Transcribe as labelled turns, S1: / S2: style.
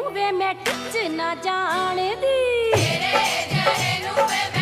S1: वे मैं टच ना जान दी, तेरे जड़े नू वे